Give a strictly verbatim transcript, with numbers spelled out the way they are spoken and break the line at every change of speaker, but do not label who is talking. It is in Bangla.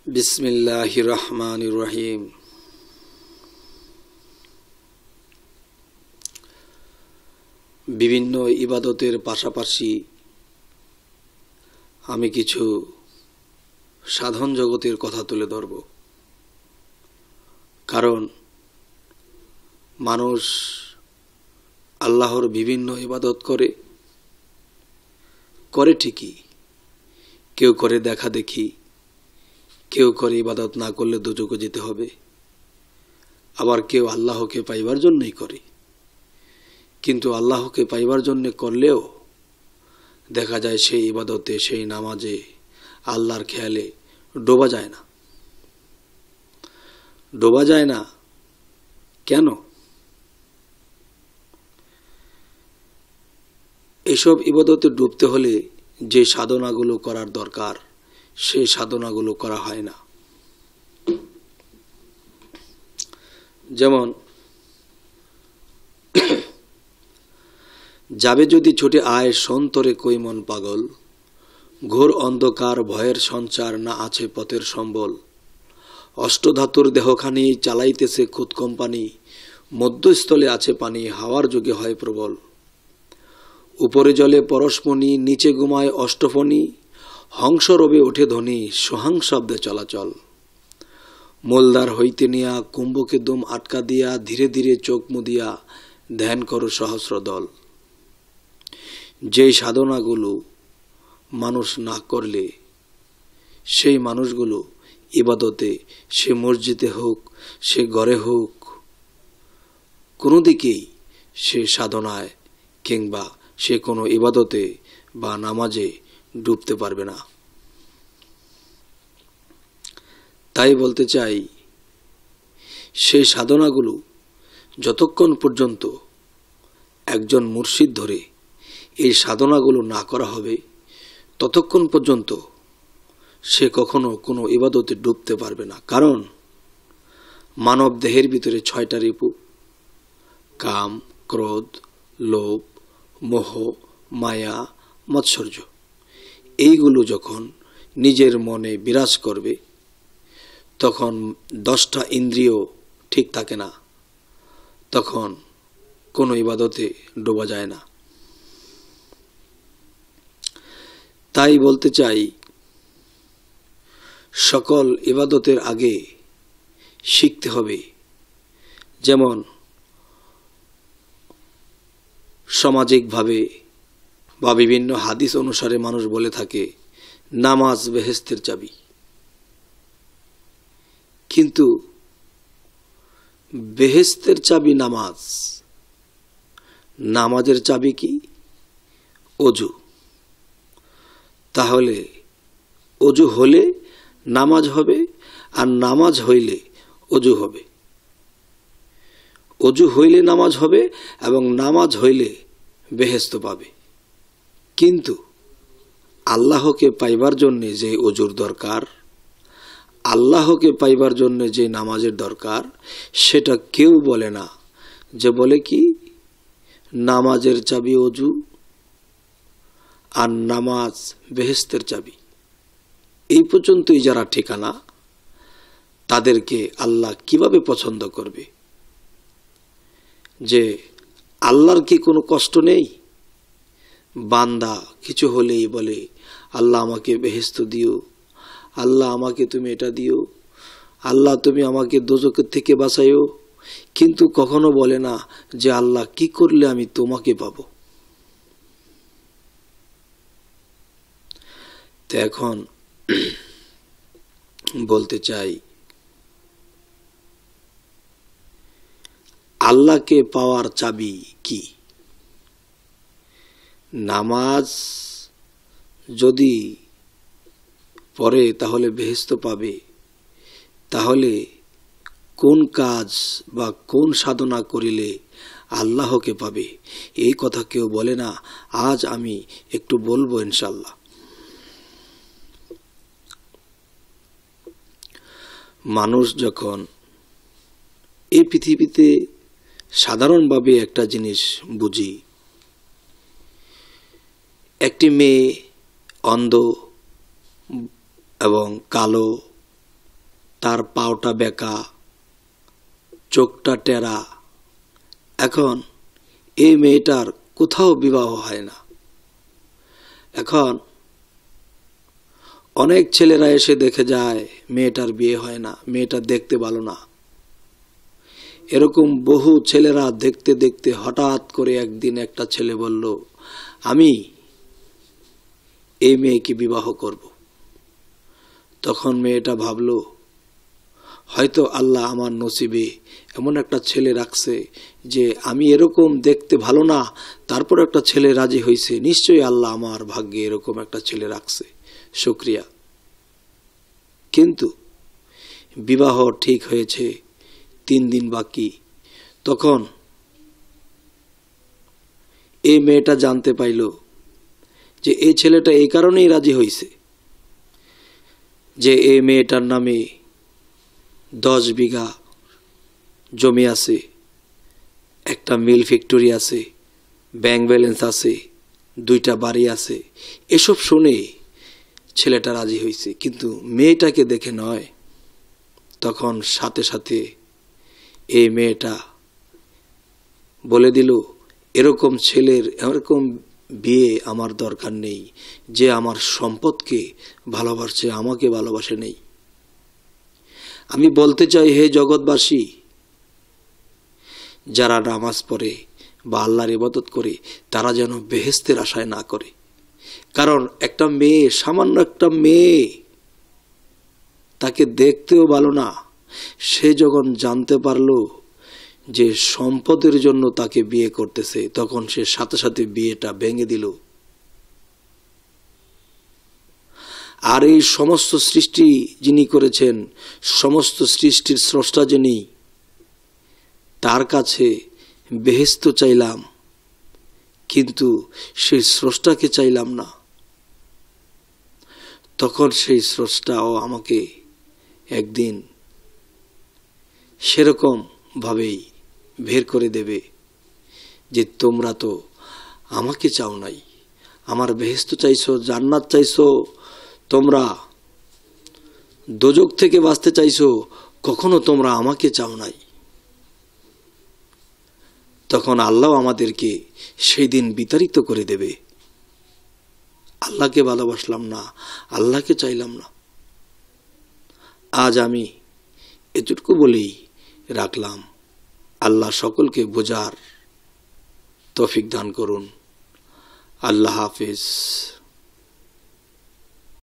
বিসমিল্লাহির রহমানির রহিম। বিভিন্ন ইবাদতের পাশাপাশি আমি কিছু সাধন জগতের কথা তুলে ধরব। কারণ মানুষ আল্লাহর বিভিন্ন ইবাদত করে করে ঠিকই, কেউ করে দেখা দেখি, কেউ করে ইবাদত না করলে দুজকে যেতে হবে, আবার কেউ আল্লাহকে পাইবার জন্যই করে। কিন্তু আল্লাহকে পাইবার জন্য করলেও দেখা যায় সেই ইবাদতে, সেই নামাজে আল্লাহর খেয়ালে ডোবা যায় না। ডোবা যায় না কেন? এসব ইবাদতে ডুবতে হলে যে সাধনাগুলো করার দরকার সেই সাধনাগুলো করা হয় না। যেমন যাবে যদি ছুটে আয় সন্তরে কই মন পাগল, ঘোর অন্ধকার ভয়ের সঞ্চার না আছে পথের সম্বল, অষ্টধাতুর দেহখানি চালাইতেছে খুদ কোম্পানি, মধ্যস্থলে আছে পানি হাওয়ার যোগে হয় প্রবল, উপরে জলে পরশমণি নিচে ঘুমায় অষ্টফণি, হংস রবে ওঠে ধ্বনি সোহাং শব্দে চলাচল, মোলদার হইতে নিয়া কুম্ভকে দম আটকা দিয়া ধীরে ধীরে চোখ মুদিয়া ধ্যান করো সহস্র দল। যেই সাধনাগুলো মানুষ না করলে সেই মানুষগুলো ইবাদতে, সে মসজিদে হোক, সে ঘরে হোক, কোনো দিকেই সে সাধনায় কিংবা সে কোনো ইবাদতে বা নামাজে ডুবতে পারবে না। তাই বলতে চাই, সেই সাধনাগুলো যতক্ষণ পর্যন্ত একজন মুর্শিদ ধরে এই সাধনাগুলো না করা হবে ততক্ষণ পর্যন্ত সে কখনো কোনো ইবাদতে ডুবতে পারবে না। কারণ মানব দেহের ভিতরে ছয়টা রিপু, কাম, ক্রোধ, লোভ, মোহ, মায়া, মাৎসর্য, এইগুলো যখন নিজের মনে বিরাজ করবে তখন দশটা ইন্দ্রিয় ঠিক থাকে না, তখন কোনো ইবাদতে ডোবা যায় না। তাই বলতে চাই, সকল ইবাদতের আগে শিখতে হবে। যেমন সামাজিকভাবে বা বিভিন্ন হাদিস অনুসারে মানুষ বলে থাকে নামাজ বেহেশতের চাবি, কিন্তু বেহেশতের চাবি নামাজ, নামাজের চাবি কি? অজু। তাহলে অজু হলে নামাজ হবে, আর নামাজ হইলে অজু হবে। অজু হইলে নামাজ হবে এবং নামাজ হইলে বেহেশত পাবে। কিন্তু আল্লাহকে পাইবার জন্য যে অজুর দরকার, আল্লাহকে পাইবার জন্য যে নামাজের দরকার, সেটা কেউ বলে না। যে বলে কি নামাজের চাবি অজু আর নামাজ বেহেশতের চাবি, এই পর্যন্তই যারা ঠিকানা, তাদেরকে আল্লাহ কিভাবে পছন্দ করবে? যে আল্লাহর কি কোনো কষ্ট নেই? বান্দা কিছু হলেই বলে আল্লাহ আমাকে বেহেশত দিও, আল্লাহ আমাকে তুমি এটা দিও, আল্লাহ তুমি আমাকে দোজখের থেকে বাঁচাইও, কিন্তু কখনো বলে না যে আল্লাহ কি করলে আমি তোমাকে পাবো। তো এখন বলতে চাই, আল্লাহকে পাওয়ার চাবি কি? নামাজ যদি পড়ে তাহলে বেহেশত পাবে, তাহলে কোন কাজ বা কোন সাধনা করিলে আল্লাহকে পাবে এই কথা কেউ বলে না। আজ আমি একটু বলবো ইনশাল্লাহ। মানুষ যখন এই পৃথিবীতে সাধারণভাবে একটা জিনিস বুঝি, একটি মেয়ে অন্ধ এবং কালো তার পাওটা বেঁকা, চোখটা টেরা। এখন এই মেয়েটার কোথাও বিবাহ হয় না। এখন অনেক ছেলেরা এসে দেখে যায় মেয়েটার বিয়ে হয় না, মেয়েটা দেখতে ভালো না। এরকম বহু ছেলেরা দেখতে দেখতে হঠাৎ করে একদিন একটা ছেলে বলল, আমি এই মেয়েকে বিবাহ করব। তখন মেয়েটা ভাবল, হয়তো আল্লাহ আমার নসিবে এমন একটা ছেলে রাখছে যে আমি এরকম দেখতে ভালো না, তারপর একটা ছেলে রাজি হয়েছে, নিশ্চয়ই আল্লাহ আমার ভাগ্যে এরকম একটা ছেলে রাখছে, শুকরিয়া। কিন্তু বিবাহ ঠিক হয়েছে, তিন দিন বাকি। তখন এই মেয়েটা জানতে পাইল যে এই ছেলেটা এই কারণেই রাজি হয়েছে যে এই মেয়েটার নামে দশ বিঘা জমি আছে, একটা মিল ফ্যাক্টরি আছে, ব্যাংক ব্যালেন্স আছে, দুইটা বাড়ি আছে। এসব শুনে ছেলেটা রাজি হয়েছে, কিন্তু মেয়েটাকে দেখে নয়। তখন সাথে সাথে এই মেয়েটা বলে দিল, এরকম ছেলের এরকম বিয়ে আমার দরকার নেই, যে আমার সম্পদকে ভালোবাসে আমাকে ভালোবাসে নেই। আমি বলতে চাই, হে জগৎবাসী, যারা নামাজ পড়ে বা আল্লাহর ইবাদত করে তারা যেন বেহেশতের আশায় না করে। কারণ একটা মেয়ে, সামান্য একটা মেয়ে, তাকে দেখতেও ভালো না, সে যখন জানতে পারলো যে সম্পদের জন্য তাকে বিয়ে করতেছে, তখন সে সাথে সাথে বিয়েটা ভেঙে দিল। আর এই সমস্ত সৃষ্টি যিনি করেছেন, সমস্ত সৃষ্টির স্রষ্টা যিনি, তার কাছে বেহেশত চাইলাম, কিন্তু সেই স্রষ্টাকে চাইলাম না। তখন সেই স্রষ্টাও আমাকে একদিন সেরকম ভাবেই বের করে দেবে যে তোমরা তো আমাকে চাও নাই, আমার বেহেশত চাইছো, জান্নাত চাইছো, তোমরা দোজক থেকে বাঁচতে চাইছো, কখনো তোমরা আমাকে চাও নাই। তখন আল্লাহ আমাদেরকে সেই দিন বিতাড়িত করে দেবে। আল্লাহকে ভালোবাসলাম না, আল্লাহকে চাইলাম না। আজ আমি এটুকু বলেই রাখলাম। আল্লাহ সকলকে বোঝার তৌফিক দান করুন। আল্লাহ হাফিজ।